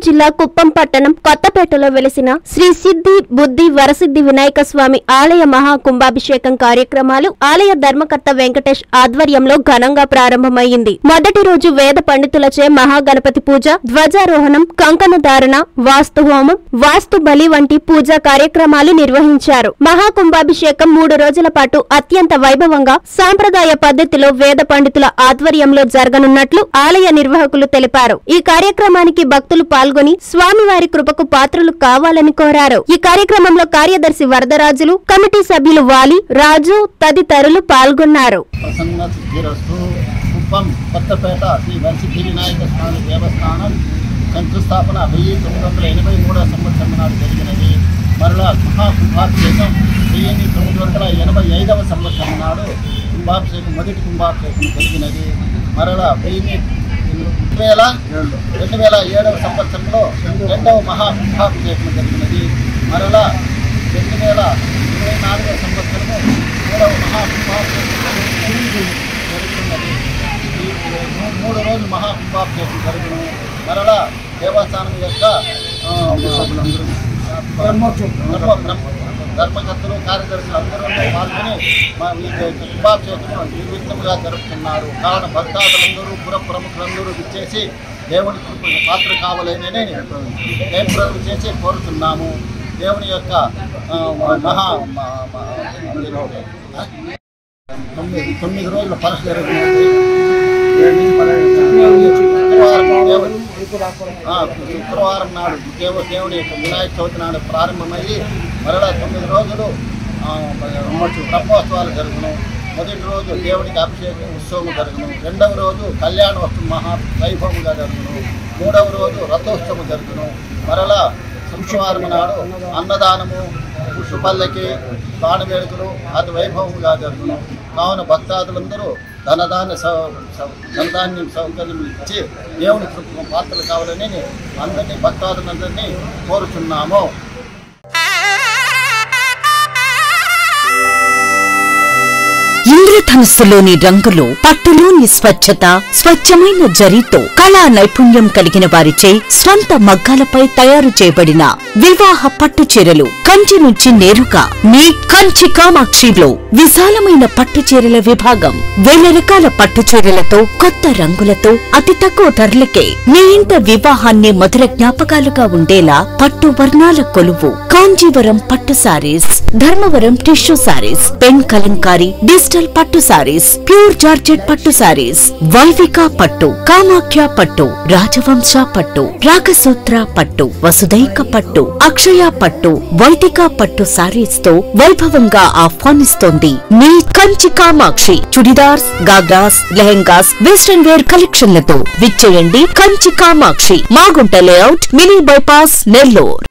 జిల్లా కుప్పం పట్టణం కొత్తపేటలో వెలిసిన శ్రీ సిద్ధి బుద్ధి వరసిద్ధి వినాయక స్వామి ఆలయ మహా కుంభాభిషేకం కార్యక్రమాలు ఆలయ ధర్మకర్త వెంకటేష్ ఆధ్వర్యంలో ఘనంగా ప్రారంభమైంది. మొదటి రోజు వేద పండితులచే మహాగణపతి పూజ, ధ్వజారోహణం, కంకణ ధారణ, వాస్తు హోమం, వాస్తు బలి వంటి పూజా కార్యక్రమాలు నిర్వహించారు. మహాకుంభాభిషేకం 3 రోజుల పాటు అత్యంత వైభవంగా సాంప్రదాయ పద్ధతిలో వేద పండితుల ఆధ్వర్యంలో జరగనున్నట్లు ఆలయ నిర్వాహకులు తెలిపారు. ఈ కార్యక్రమానికి భక్తులు పాల్గొని స్వామివారి కృపకు పాత్రలు కావాలని కోరారు. ఈ కార్యక్రమంలో కార్యదర్శి వరదరాజులు, కమిటీ సభ్యులు వాలి, రాజు తదితరులు పాల్గొన్నారు. కొత్తపేట శ్రీ వరసిద్ధి వినాయక స్వామి దేవస్థానం శంకుస్థాపన 1983 సంవత్సరం నాడు జరిగినది. మరలా మహాకుంభాభిషేకం 1985 సంవత్సరం నాడు కుంభాభిషేకం మొదటి కుంభాభిషేకం జరిగినది. మరలా 2007 సంవత్సరంలో రెండవ మహాకుంభాభిషేకం జరిగినది. మరలా 2024 సంవత్సరము మూడవ మహాకుంభాభిషేకం జరుగుతున్నది. 3 రోజులు మహాకుంభాభిషేకం జరుగును. మరలా దేవస్థానం యొక్క ధర్మకర్తలు, కార్యదర్శులు అందరూ పాల్గొని కుంభాభిషేకం నిర్విఘ్నంగా జరుపుతున్నారు. కావున భక్తాదులందరూ పుర ప్రముఖులందరూ విచ్చేసి దేవుని పాత్ర కావాలని చేసి కోరుతున్నాము. దేవుని యొక్క 9 రోజుల పరశు జరుగుతుంది. శుక్రవారం నాడు దేవుని యొక్క వినాయక చవితి నాడు ప్రారంభమయ్యి మరలా 9 రోజులు బ్రహ్మోత్సవాలు జరుగును. మొదటి రోజు దేవునికి అభిషేక ఉత్సవం జరుగును. రెండవ రోజు కళ్యాణోత్సవం మహా వైభవంగా జరుగును. మూడవ రోజు రథోత్సవం జరుగును. మరలా శుక్రవారం నాడు అన్నదానము, పుష్పల్లకి, బాణవేడుకలు అతి వైభవంగా జరుగును. కావున భక్తాదులందరూ ధనధాన్యం సౌకర్యం ఇచ్చి దేవుని పాత్రలు కావాలని అందరినీ భక్తాదులందరినీ కోరుచున్నాము. ఇంద్రధనుస్సులోని రంగులు, పట్టులోని స్వచ్ఛత, స్వచ్ఛమైన జరీతో కళా నైపుణ్యం కలిగిన వారిచే స్వంత మగ్గాలపై తయారు చేయబడిన వివాహ పట్టు చీరలు కంచి నుంచి నేరుగా మీ కంచి కామాక్షిలో విశాలమైన పట్టు చీరల విభాగం. 1000 రకాల పట్టు చీరలతో, కొత్త రంగులతో, అతి తక్కువ ధరలకే మీ ఇంట వివాహాన్ని మధుర జ్ఞాపకాలుగా ఉండేలా పట్టు వర్ణాల కొలువు కాంజీవరం పట్టు saris, Dharmavaram tissue saris, pen kalamkari, digital పట్టు సారీస్, ప్యూర్ జార్జెట్ పట్టు సారీస్, వైవిక పట్టు, కామాఖ్య పట్టు, రాజవంశ పట్టు, రాగసూత్ర పట్టు, వసుదైక పట్టు, అక్షయ పట్టు, వైదిక పట్టు సారీస్ తో వైభవంగా ఆహ్వానిస్తోంది మీ కంచి కామాక్షి. చుడిదార్స్, గాగ్రాస్, లెహెంగాస్, వెస్టర్న్ వేర్ కలెక్షన్లతో విచ్చేయండి Kanchi Kamakshi, Magunta layout, mini bypass, Nellore.